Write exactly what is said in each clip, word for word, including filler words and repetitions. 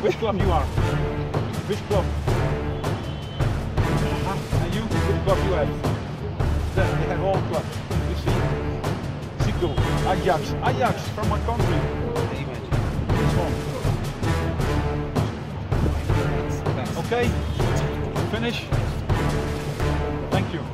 Which club you are? Which club? Uh-huh. And you? Which club you have? There, they have all clubs. You see? Zico, Ajax, Ajax from my country. This one. Okay? Finish? Thank you.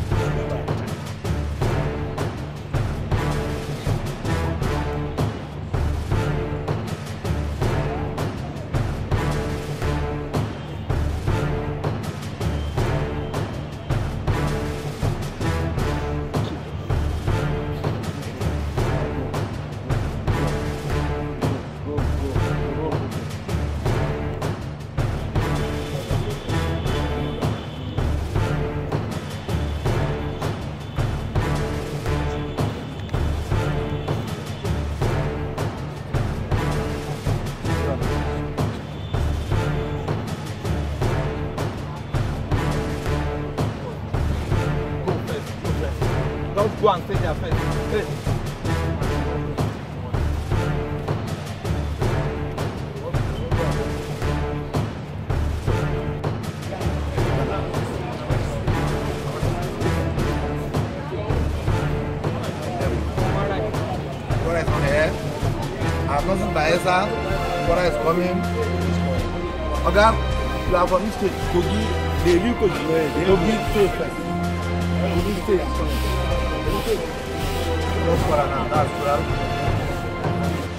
Go and take their face. Hey. What is on here? I'm not in Baeza. What is coming? Okay, you have a mistake. Kogi, they will Kogi. Kogi, stay first. Kogi, stay. That's what I know. That's what I know.